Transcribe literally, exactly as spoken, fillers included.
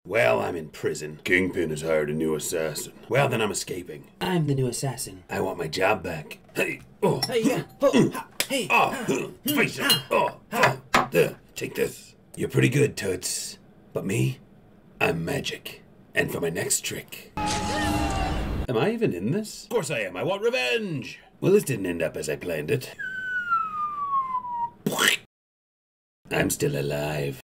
Well, I'm in prison. Kingpin has hired a new assassin. Well, then I'm escaping. I'm the new assassin. I want my job back. Hey, oh. Hey, yeah. Oh, ha, hey. Oh, face it. Oh, ha. There, take this. You're pretty good, Toots. But me, I'm magic. And for my next trick... Am I even in this? Of course I am. I want revenge. Well, this didn't end up as I planned it. I'm still alive.